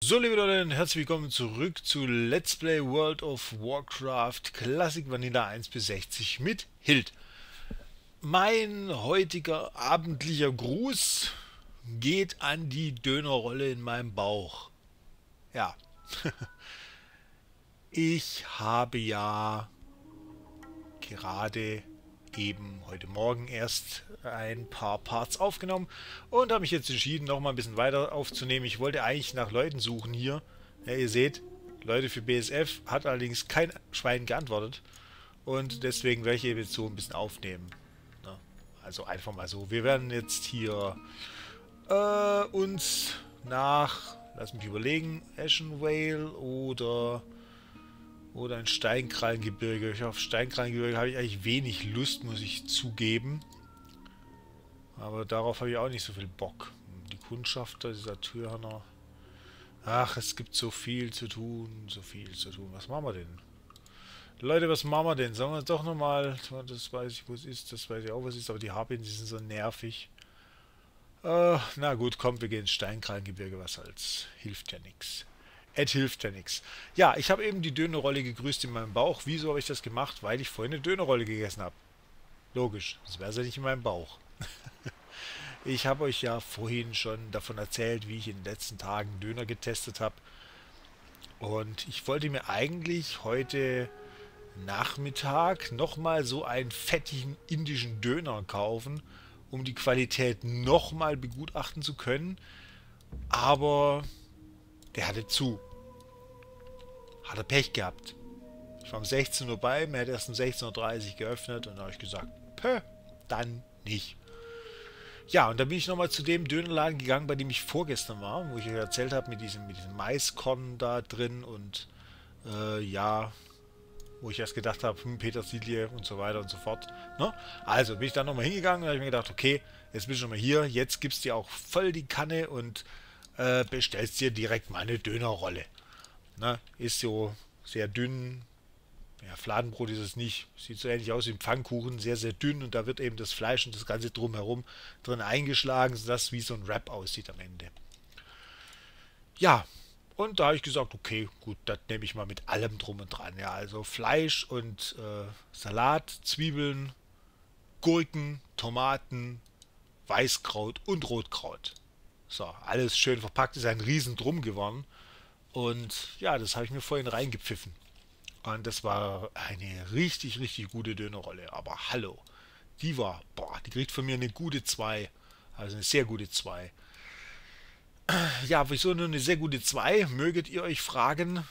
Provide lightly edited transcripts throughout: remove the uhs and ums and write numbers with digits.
So, liebe Leute, herzlich willkommen zurück zu Let's Play World of Warcraft Classic Vanilla 1 bis 60 mit Hild. Mein heutiger abendlicher Gruß geht an die Dönerrolle in meinem Bauch. Ja, ich habe ja gerade eben heute Morgen erst ein paar Parts aufgenommen und habe mich jetzt entschieden, noch mal ein bisschen weiter aufzunehmen. Ich wollte eigentlich nach Leuten suchen hier. Ja, ihr seht, Leute für BSF, hat allerdings kein Schwein geantwortet und deswegen werde ich eben jetzt so ein bisschen aufnehmen. Ne? Also einfach mal so. Wir werden jetzt hier uns nach, lass mich überlegen, Ashenvale oder ein Steinkrallengebirge. Auf Steinkrallengebirge habe ich eigentlich wenig Lust, muss ich zugeben. Aber darauf habe ich auch nicht so viel Bock. Die Kundschafter, dieser Türhörner. Ach, es gibt so viel zu tun, so viel zu tun. Was machen wir denn? Leute, was machen wir denn? Sagen wir doch nochmal, das weiß ich, wo es ist, das weiß ich auch, was es ist, aber die Harpien, die sind so nervig. Na gut, komm, wir gehen ins Steinkrallengebirge, was als hilft ja nichts. Es hilft ja nichts. Ja, ich habe eben die Dönerrolle gegrüßt in meinem Bauch. Wieso habe ich das gemacht? Weil ich vorhin eine Dönerrolle gegessen habe. Logisch, das wäre ja nicht in meinem Bauch. Ich habe euch ja vorhin schon davon erzählt, wie ich in den letzten Tagen Döner getestet habe. Und ich wollte mir eigentlich heute Nachmittag nochmal so einen fettigen indischen Döner kaufen, um die Qualität nochmal begutachten zu können. Aber der hatte zu. Hat er Pech gehabt. Ich war um 16 Uhr bei, mir hat erst um 16:30 Uhr geöffnet und da habe ich gesagt, pö, dann nicht. Ja, und dann bin ich nochmal zu dem Dönerladen gegangen, bei dem ich vorgestern war, wo ich euch erzählt habe, mit diesem Maiskorn da drin und ja, wo ich erst gedacht habe, Petersilie und so weiter und so fort. Ne? Also bin ich dann nochmal hingegangen und habe mir gedacht, okay, jetzt bist du schon mal hier, jetzt gibst dir auch voll die Kanne und bestellst dir direkt mal eine Dönerrolle. Ne? Ist so sehr dünn. Ja, Fladenbrot ist es nicht. Sieht so ähnlich aus wie ein Pfannkuchen, sehr, sehr dünn und da wird eben das Fleisch und das Ganze drumherum drin eingeschlagen, sodass es wie so ein Wrap aussieht am Ende. Ja, und da habe ich gesagt, okay, gut, das nehme ich mal mit allem drum und dran. Ja, also Fleisch und Salat, Zwiebeln, Gurken, Tomaten, Weißkraut und Rotkraut. So, alles schön verpackt, ist ein Riesendrum geworden. Und ja, das habe ich mir vorhin reingepfiffen. Und das war eine richtig, richtig gute Dönerrolle. Aber hallo, die war, boah, die kriegt von mir eine gute 2. Also eine sehr gute 2. Ja, wieso nur eine sehr gute 2? Möget ihr euch fragen,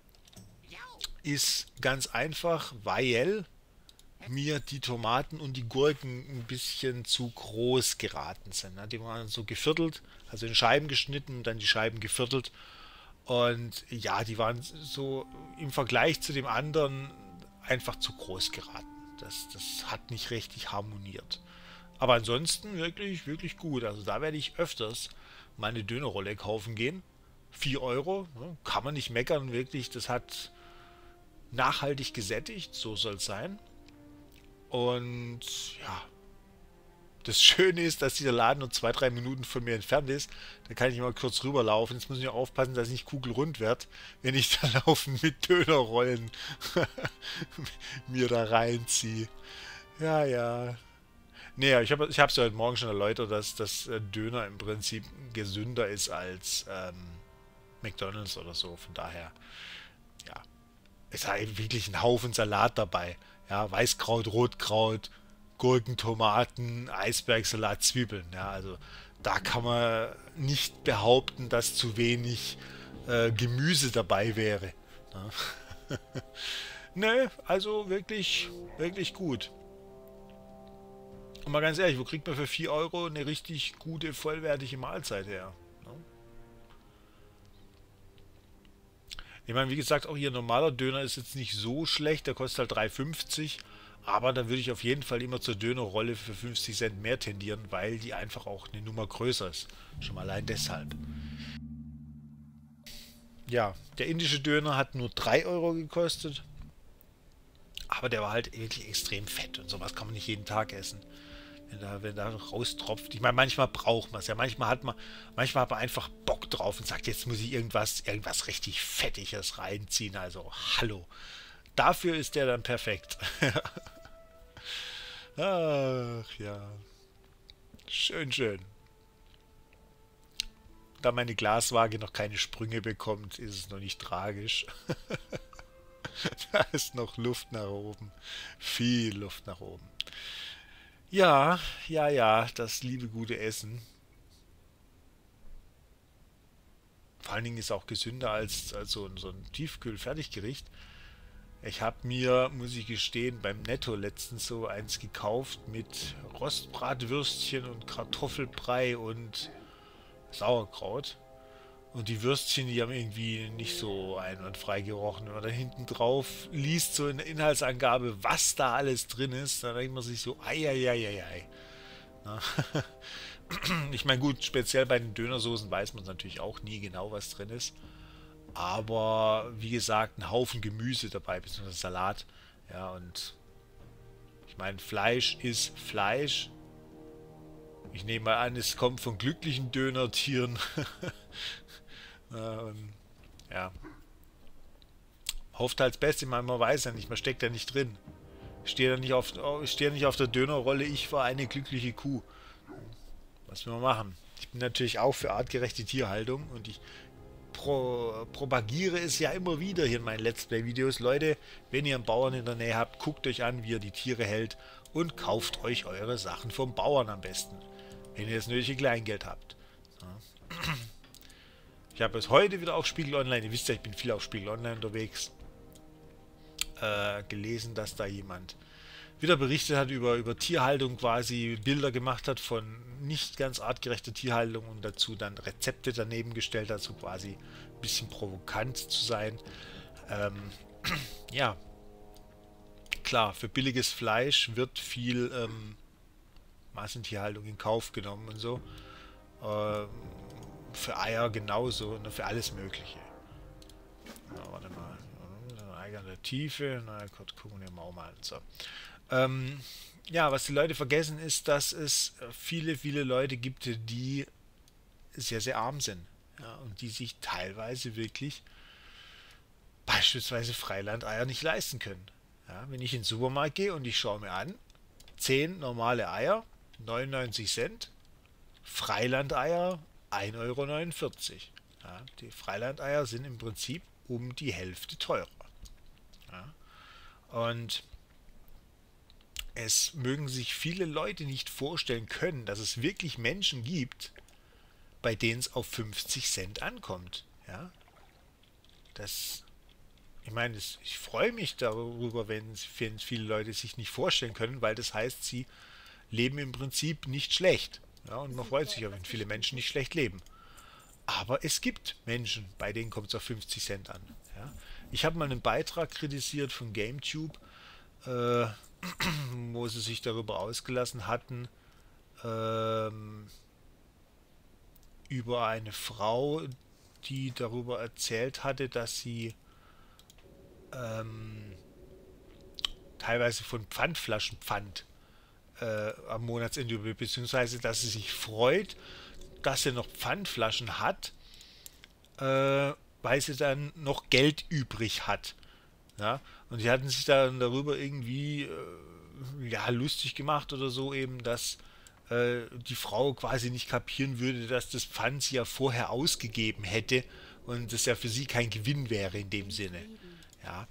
ist ganz einfach, weil mir die Tomaten und die Gurken ein bisschen zu groß geraten sind. Die waren so geviertelt, also in Scheiben geschnitten und dann die Scheiben geviertelt. Und ja, die waren so im Vergleich zu dem anderen einfach zu groß geraten. Das hat nicht richtig harmoniert. Aber ansonsten wirklich, wirklich gut. Also da werde ich öfters meine Dönerrolle kaufen gehen. 4 Euro, ne, kann man nicht meckern, wirklich. Das hat nachhaltig gesättigt, so soll es sein. Und ja, das Schöne ist, dass dieser Laden nur 2, 3 Minuten von mir entfernt ist. Da kann ich mal kurz rüberlaufen. Jetzt muss ich aufpassen, dass ich nicht kugelrund werde, wenn ich da laufen mit Dönerrollen mir da reinziehe. Ja, ja. Nee, ich hab's ja heute Morgen schon erläutert, dass das Döner im Prinzip gesünder ist als McDonald's oder so. Von daher, ja, ist halt wirklich ein Haufen Salat dabei. Ja, Weißkraut, Rotkraut, Gurken, Tomaten, Eisbergsalat, Zwiebeln. Ja, also da kann man nicht behaupten, dass zu wenig Gemüse dabei wäre. Ja. Ne, also wirklich, wirklich gut. Und mal ganz ehrlich, wo kriegt man für 4 Euro eine richtig gute, vollwertige Mahlzeit her? Ne? Ich meine, wie gesagt, auch hier normaler Döner ist jetzt nicht so schlecht, der kostet halt 3,50. Aber dann würde ich auf jeden Fall immer zur Dönerrolle für 50 Cent mehr tendieren, weil die einfach auch eine Nummer größer ist. Schon mal allein deshalb. Ja, der indische Döner hat nur 3 Euro gekostet. Aber der war halt wirklich extrem fett und sowas kann man nicht jeden Tag essen. wenn da raustropft. Ich meine, manchmal braucht man es ja. Manchmal hat man einfach Bock drauf und sagt, jetzt muss ich irgendwas richtig Fettiges reinziehen. Also, hallo. Dafür ist der dann perfekt. Ach ja. Schön, schön. Da meine Glaswaage noch keine Sprünge bekommt, ist es noch nicht tragisch. Da ist noch Luft nach oben. Viel Luft nach oben. Ja, ja, ja, das liebe gute Essen. Vor allen Dingen ist auch gesünder als so ein Tiefkühl-Fertiggericht. Ich habe mir, muss ich gestehen, beim Netto letztens so eins gekauft mit Rostbratwürstchen und Kartoffelbrei und Sauerkraut. Und die Würstchen, die haben irgendwie nicht so einwandfrei gerochen. Wenn man dann hinten drauf liest, so in der Inhaltsangabe, was da alles drin ist, dann denkt man sich so, ei, ei, ei, ei, ei. Na? Ich meine, gut, speziell bei den Dönersoßen weiß man natürlich auch nie genau, was drin ist. Aber wie gesagt, ein Haufen Gemüse dabei, beziehungsweise Salat. Ja, und ich meine, Fleisch ist Fleisch. Ich nehme mal an, es kommt von glücklichen Dönertieren. Ja, hofft halt das Beste, man weiß ja nicht, man steckt ja nicht drin. Ich stehe nicht auf der Dönerrolle, ich war eine glückliche Kuh. Was will man machen? Ich bin natürlich auch für artgerechte Tierhaltung und ich propagiere es ja immer wieder hier in meinen Let's Play-Videos. Leute, wenn ihr einen Bauern in der Nähe habt, guckt euch an, wie er die Tiere hält und kauft euch eure Sachen vom Bauern am besten, wenn ihr das nötige Kleingeld habt. Ja. Ich habe es heute wieder auf Spiegel Online, ihr wisst ja, ich bin viel auf Spiegel Online unterwegs, gelesen, dass da jemand wieder berichtet hat über Tierhaltung, quasi Bilder gemacht hat von nicht ganz artgerechter Tierhaltung und dazu dann Rezepte daneben gestellt hat, so quasi ein bisschen provokant zu sein. Ja, klar, für billiges Fleisch wird viel Massentierhaltung in Kauf genommen und so. Für Eier genauso und für alles Mögliche. Ja, warte mal. Eier in der Tiefe. Na gut, gucken wir mal. So. Ja, was die Leute vergessen ist, dass es viele, viele Leute gibt, die sehr, sehr arm sind. Ja, und die sich teilweise wirklich beispielsweise Freilandeier nicht leisten können. Ja, wenn ich in den Supermarkt gehe und ich schaue mir an, 10 normale Eier, 99 Cent, Freilandeier 1,49 Euro. Ja, die Freilandeier sind im Prinzip um die Hälfte teurer. Ja, und es mögen sich viele Leute nicht vorstellen können, dass es wirklich Menschen gibt, bei denen es auf 50 Cent ankommt. Ja, ich meine, ich freue mich darüber, wenn viele Leute sich nicht vorstellen können, weil das heißt, sie leben im Prinzip nicht schlecht. Ja, und man freut sich ja, wenn viele Menschen nicht schlecht leben. Aber es gibt Menschen, bei denen kommt es auf 50 Cent an. Ja. Ich habe mal einen Beitrag kritisiert von GameTube, wo sie sich darüber ausgelassen hatten, über eine Frau, die darüber erzählt hatte, dass sie teilweise von Pfandflaschenpfand am Monatsende über, beziehungsweise dass sie sich freut, dass sie noch Pfandflaschen hat, weil sie dann noch Geld übrig hat. Ja? Und die hatten sich dann darüber irgendwie ja, lustig gemacht oder so eben, dass die Frau quasi nicht kapieren würde, dass das Pfand sie ja vorher ausgegeben hätte und das ja für sie kein Gewinn wäre in dem Sinne. Ja.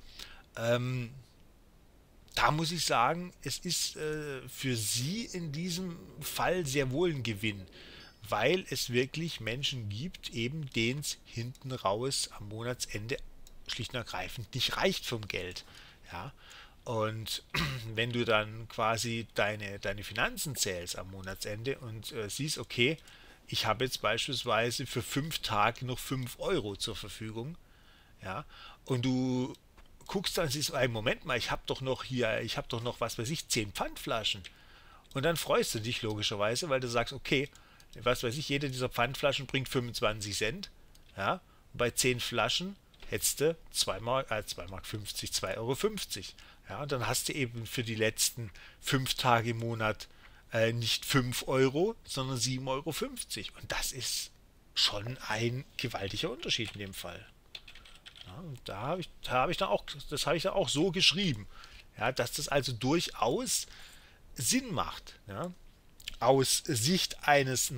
Da muss ich sagen, es ist für sie in diesem Fall sehr wohl ein Gewinn, weil es wirklich Menschen gibt, eben denen es hinten raus am Monatsende schlicht und ergreifend nicht reicht vom Geld. Ja. Und wenn du dann quasi deine Finanzen zählst am Monatsende und siehst, okay, ich habe jetzt beispielsweise für 5 Tage noch 5 Euro zur Verfügung, ja, und du guckst dann, siehst, ey, Moment mal, ich habe doch noch hier, ich habe doch noch, was weiß ich, 10 Pfandflaschen. Und dann freust du dich logischerweise, weil du sagst, okay, was weiß ich, jede dieser Pfandflaschen bringt 25 Cent, ja, und bei 10 Flaschen hättest du 2 Mark 50, 2,50 Euro. Ja, und dann hast du eben für die letzten 5 Tage im Monat Nicht 5 Euro, sondern 7,50 Euro. Und das ist schon ein gewaltiger Unterschied in dem Fall. Ja, und das habe ich dann auch so geschrieben. Ja, dass das also durchaus Sinn macht. Ja. Aus Sicht eines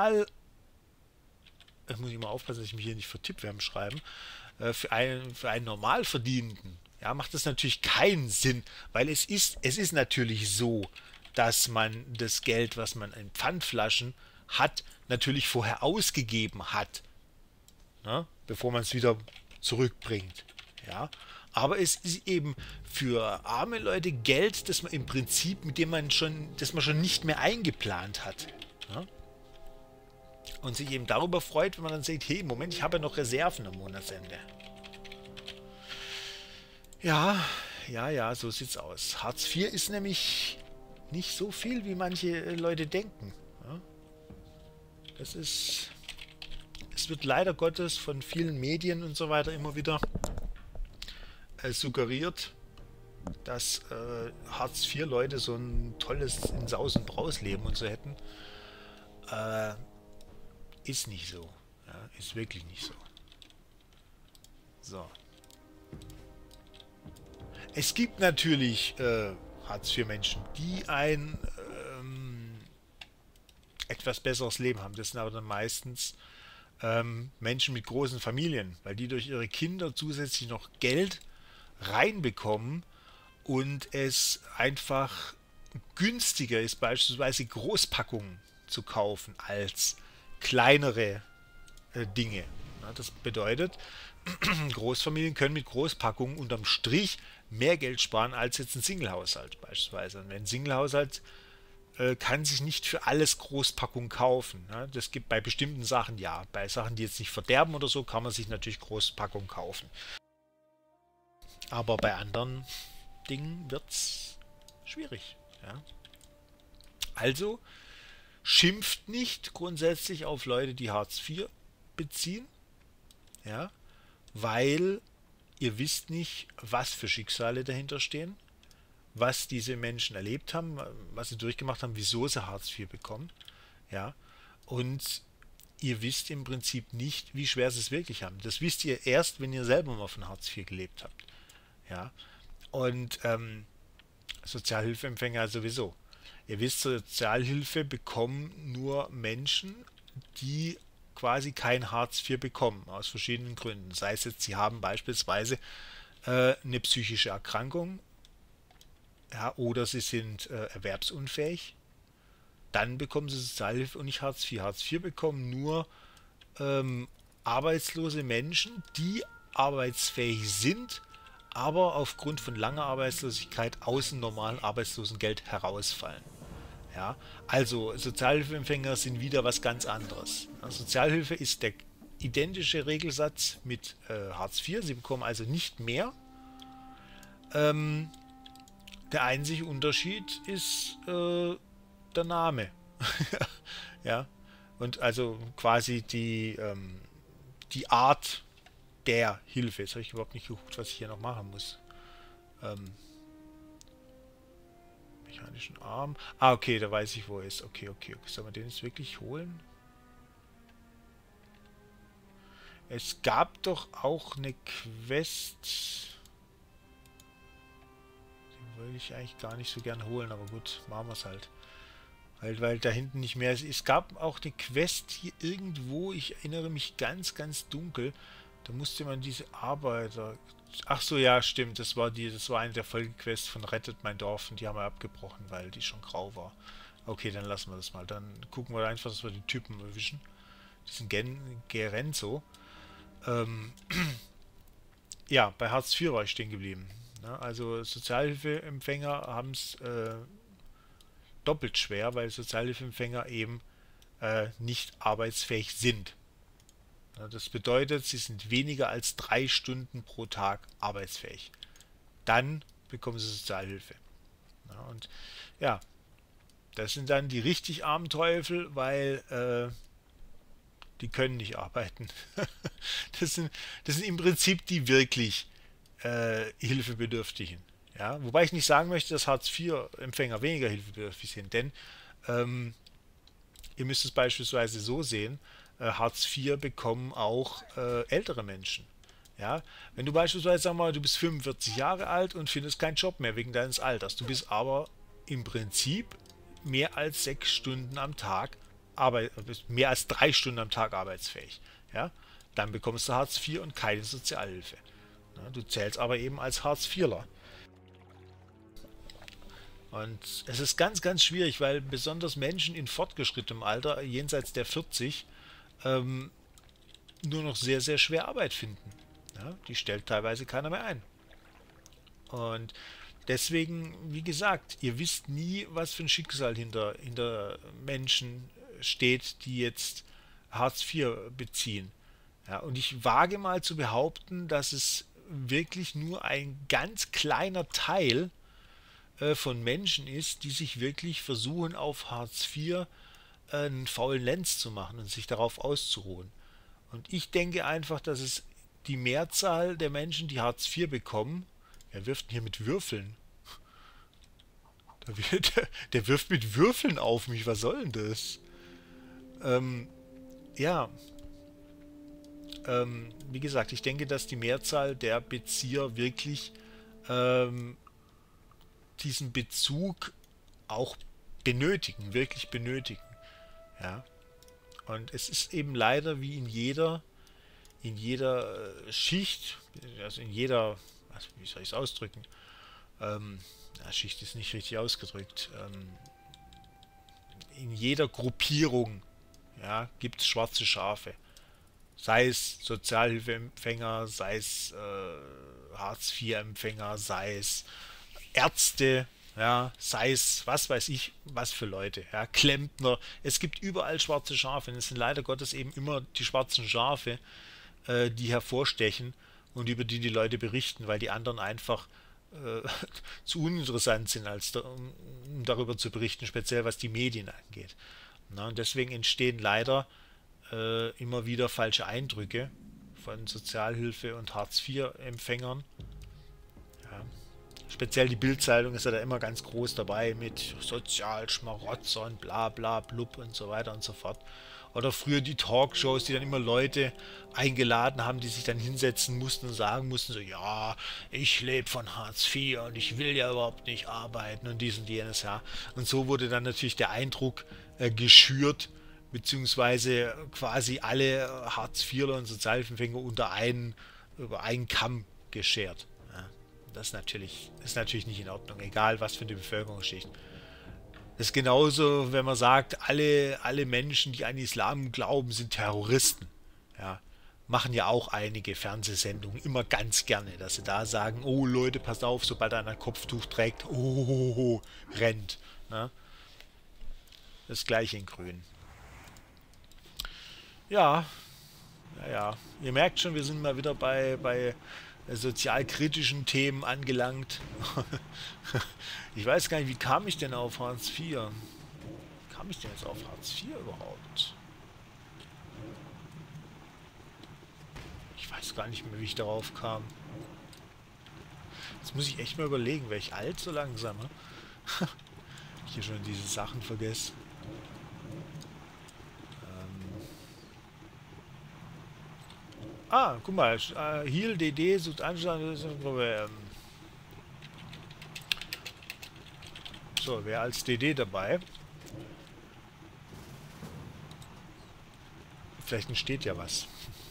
ich muss ich mal aufpassen, dass ich mich hier nicht vertippe beim Schreiben, für einen Normalverdienenden, ja, macht das natürlich keinen Sinn, weil es ist natürlich so, dass man das Geld, was man in Pfandflaschen hat, natürlich vorher ausgegeben hat, ne, bevor man es wieder zurückbringt. Ja. Aber es ist eben für arme Leute Geld, das man im Prinzip, das man schon nicht mehr eingeplant hat. Ja. Und sich eben darüber freut, wenn man dann sieht, hey, Moment, ich habe ja noch Reserven am Monatsende. Ja, ja, so sieht's aus. Hartz IV ist nämlich nicht so viel, wie manche Leute denken. Ja? Es wird leider Gottes von vielen Medien und so weiter immer wieder suggeriert, dass Hartz IV-Leute so ein tolles in Saus und Braus leben und so hätten. Ist nicht so. Ja, ist wirklich nicht so. So. Es gibt natürlich Hartz-IV-Menschen, die ein etwas besseres Leben haben. Das sind aber dann meistens Menschen mit großen Familien, weil die durch ihre Kinder zusätzlich noch Geld reinbekommen und es einfach günstiger ist, beispielsweise Großpackungen zu kaufen als kleinere Dinge. Ja, das bedeutet, Großfamilien können mit Großpackungen unterm Strich mehr Geld sparen als jetzt ein Singlehaushalt beispielsweise. Und ein Singlehaushalt kann sich nicht für alles Großpackungen kaufen. Ja, das gibt bei bestimmten Sachen ja. Bei Sachen, die jetzt nicht verderben oder so, kann man sich natürlich Großpackungen kaufen. Aber bei anderen Dingen wird es schwierig. Ja. Also schimpft nicht grundsätzlich auf Leute, die Hartz IV beziehen, ja, weil ihr wisst nicht, was für Schicksale dahinter stehen, was diese Menschen erlebt haben, was sie durchgemacht haben, wieso sie Hartz IV bekommen, ja, und ihr wisst im Prinzip nicht, wie schwer sie es wirklich haben. Das wisst ihr erst, wenn ihr selber mal von Hartz IV gelebt habt, ja, und Sozialhilfeempfänger sowieso. Ihr wisst, Sozialhilfe bekommen nur Menschen, die quasi kein Hartz IV bekommen, aus verschiedenen Gründen. Sei es jetzt, sie haben beispielsweise eine psychische Erkrankung, ja, oder sie sind erwerbsunfähig, dann bekommen sie Sozialhilfe und nicht Hartz IV. Hartz IV bekommen nur arbeitslose Menschen, die arbeitsfähig sind, aber aufgrund von langer Arbeitslosigkeit aus dem normalen Arbeitslosengeld herausfallen. Ja, also Sozialhilfeempfänger sind wieder was ganz anderes. Sozialhilfe ist der identische Regelsatz mit Hartz IV. Sie bekommen also nicht mehr. Der einzige Unterschied ist der Name. Ja, und also quasi die Art der Hilfe. Jetzt habe ich überhaupt nicht geguckt, was ich hier noch machen muss. Mechanischen Arm. Ah, okay, da weiß ich, wo er ist. Okay. Sollen wir den jetzt wirklich holen? Es gab doch auch eine Quest. Die wollte ich eigentlich gar nicht so gern holen, aber gut, machen wir es halt. Weil da hinten nicht mehr ist. Es gab auch eine Quest hier irgendwo, ich erinnere mich ganz, ganz dunkel. Da musste man diese Arbeiter... Ach so, ja, stimmt. Das war eine der Folgequests von Rettet mein Dorf und die haben wir abgebrochen, weil die schon grau war. Okay, dann lassen wir das mal. Dann gucken wir einfach, dass wir die Typen erwischen. Diesen Gerenzo. Ja, bei Hartz IV war ich stehen geblieben. Ja, also Sozialhilfeempfänger haben es doppelt schwer, weil Sozialhilfeempfänger eben nicht arbeitsfähig sind. Ja, das bedeutet, sie sind weniger als 3 Stunden pro Tag arbeitsfähig. Dann bekommen sie Sozialhilfe. Ja, und ja, das sind dann die richtig armen Teufel, weil die können nicht arbeiten. Das sind im Prinzip die wirklich Hilfebedürftigen. Ja, wobei ich nicht sagen möchte, dass Hartz-IV-Empfänger weniger hilfebedürftig sind, denn Ähm, Ihr müsst es beispielsweise so sehen, Hartz IV bekommen auch ältere Menschen. Ja, wenn du beispielsweise, sag mal, du bist 45 Jahre alt und findest keinen Job mehr wegen deines Alters, du bist aber im Prinzip mehr als 6 Stunden am Tag, bist mehr als 3 Stunden am Tag arbeitsfähig. Ja, dann bekommst du Hartz IV und keine Sozialhilfe. Ja, du zählst aber eben als Hartz IVler. Und es ist ganz, ganz schwierig, weil besonders Menschen in fortgeschrittenem Alter, jenseits der 40, ähm, nur noch sehr, sehr schwer Arbeit finden. Ja, die stellt teilweise keiner mehr ein. Und deswegen, wie gesagt, ihr wisst nie, was für ein Schicksal hinter Menschen steht, die jetzt Hartz IV beziehen. Ja, und ich wage mal zu behaupten, dass es wirklich nur ein ganz kleiner Teil von Menschen ist, die sich wirklich versuchen, auf Hartz IV einen faulen Lenz zu machen und sich darauf auszuruhen. Und ich denke einfach, dass es die Mehrzahl der Menschen, die Hartz IV bekommen, wer wirft denn hier mit Würfeln? Der wirft mit Würfeln auf mich, was soll denn das? Ähm, ja, wie gesagt, ich denke, dass die Mehrzahl der Bezieher wirklich ähm, diesen Bezug auch benötigen, wirklich benötigen. Ja. Und es ist eben leider wie in jeder Schicht, also in jeder, also wie soll ich es ausdrücken? Schicht ist nicht richtig ausgedrückt. In jeder Gruppierung, ja, gibt es schwarze Schafe. Sei es Sozialhilfeempfänger, sei es Hartz-IV-Empfänger, sei es Ärzte, ja, sei es, was weiß ich, was für Leute, ja, Klempner. Es gibt überall schwarze Schafe und es sind leider Gottes eben immer die schwarzen Schafe, die hervorstechen und über die die Leute berichten, weil die anderen einfach zu uninteressant sind, um darüber zu berichten, speziell was die Medien angeht. Na, und deswegen entstehen leider immer wieder falsche Eindrücke von Sozialhilfe- und Hartz-IV-Empfängern. Ja. Speziell die Bild-Zeitung ist ja da immer ganz groß dabei mit Sozialschmarotzer und bla bla blub und so weiter und so fort. Oder früher die Talkshows, die dann immer Leute eingeladen haben, die sich dann hinsetzen mussten und sagen mussten, so, ja, ich lebe von Hartz IV und ich will ja überhaupt nicht arbeiten und dies und jenes, ja. Und so wurde dann natürlich der Eindruck geschürt, beziehungsweise quasi alle Hartz-IVler und Sozialhilfeempfänger über einen Kamm geschert. Ja. Das ist natürlich nicht in Ordnung, egal was für eine Bevölkerungsschicht. Das ist genauso, wenn man sagt, alle Menschen, die an Islam glauben, sind Terroristen. Ja, machen ja auch einige Fernsehsendungen immer ganz gerne, dass sie da sagen, oh Leute, passt auf, sobald einer ein Kopftuch trägt, oh, rennt. Ja, das gleiche in Grün. Ja, ja. Ihr merkt schon, wir sind mal wieder bei sozialkritischen Themen angelangt. Ich weiß gar nicht, wie kam ich denn auf Hartz IV? Wie kam ich denn jetzt auf Hartz IV überhaupt? Ich weiß gar nicht mehr, wie ich darauf kam. Jetzt muss ich echt mal überlegen, wäre ich alt so langsam, ne? Ich hier schon diese Sachen vergesse. Guck mal, Heal DD sucht Anschlag. So, wer als DD dabei? Vielleicht entsteht ja was.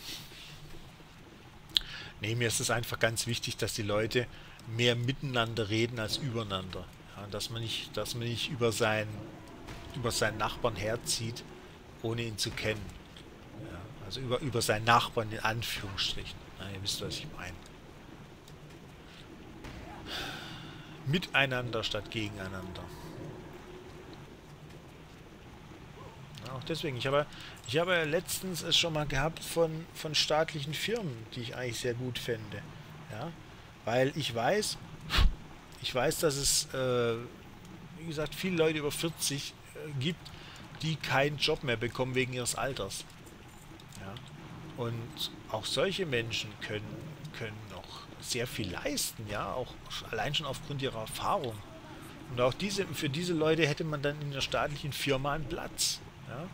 Nee, mir ist es einfach ganz wichtig, dass die Leute mehr miteinander reden als übereinander. Ja, dass man nicht über seinen Nachbarn herzieht, ohne ihn zu kennen. Ja, also über seinen Nachbarn in Anführungsstrichen. Ja, ihr wisst, was ich meine. Miteinander statt gegeneinander. Ja, auch deswegen, ich habe ja letztens es schon mal gehabt von staatlichen Firmen, die ich eigentlich sehr gut fände. Ja, weil ich weiß, dass es, wie gesagt, viele Leute über 40 gibt, die keinen Job mehr bekommen wegen ihres Alters. Ja, und auch solche Menschen können noch sehr viel leisten, ja, auch allein schon aufgrund ihrer Erfahrung. Und auch für diese Leute hätte man dann in der staatlichen Firma einen Platz. Ja?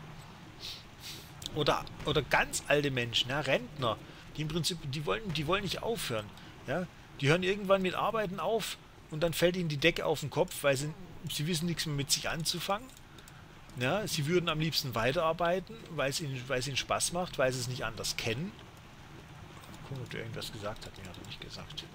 Oder ganz alte Menschen, ja, Rentner, die im Prinzip, die wollen nicht aufhören. Ja? Die hören irgendwann mit Arbeiten auf und dann fällt ihnen die Decke auf den Kopf, weil sie wissen nichts mehr mit sich anzufangen. Ja? Sie würden am liebsten weiterarbeiten, weil es ihnen Spaß macht, weil sie es nicht anders kennen. Gucken, ob der irgendwas gesagt hat. Nee, hat er nicht gesagt.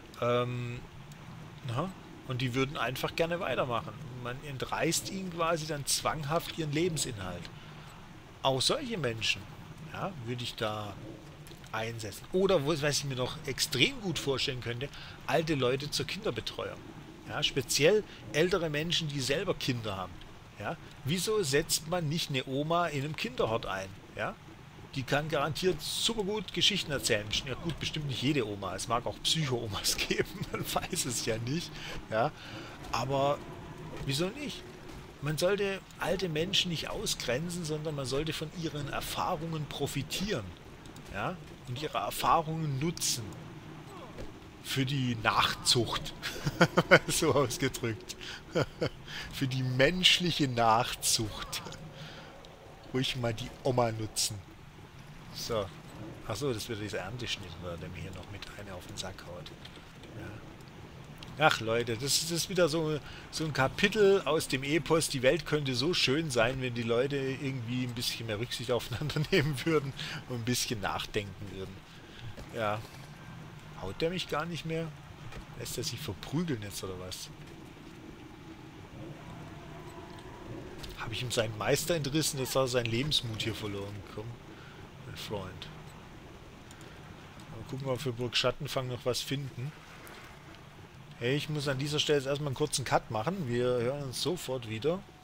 Na? Und die würden einfach gerne weitermachen. Man entreißt ihnen quasi dann zwanghaft ihren Lebensinhalt. Auch solche Menschen, ja, würde ich da einsetzen. Oder, was ich mir noch extrem gut vorstellen könnte, alte Leute zur Kinderbetreuung. Ja, speziell ältere Menschen, die selber Kinder haben. Ja, wieso setzt man nicht eine Oma in einem Kinderhort ein? Ja, die kann garantiert super gut Geschichten erzählen. Ja gut, bestimmt nicht jede Oma. Es mag auch Psycho-Omas geben, man weiß es ja nicht. Ja, aber wieso nicht? Man sollte alte Menschen nicht ausgrenzen, sondern man sollte von ihren Erfahrungen profitieren. Ja? Und ihre Erfahrungen nutzen. Für die Nachzucht. So ausgedrückt. Für die menschliche Nachzucht. Ruhig mal die Oma nutzen. So. Achso, das wird dieser Ernteschnitt, der mir hier noch mit einer auf den Sack haut. Ja. Ach Leute, das ist wieder so ein Kapitel aus dem Epos. Die Welt könnte so schön sein, wenn die Leute irgendwie ein bisschen mehr Rücksicht aufeinander nehmen würden und ein bisschen nachdenken würden. Ja. Haut der mich gar nicht mehr? Lässt er sich verprügeln jetzt oder was? Habe ich ihm seinen Meister entrissen? Jetzt hat er seinen Lebensmut hier verloren. Komm, mein Freund. Mal gucken, ob wir Burg Schattenfang noch was finden. Hey, ich muss an dieser Stelle jetzt erstmal einen kurzen Cut machen. Wir hören uns sofort wieder.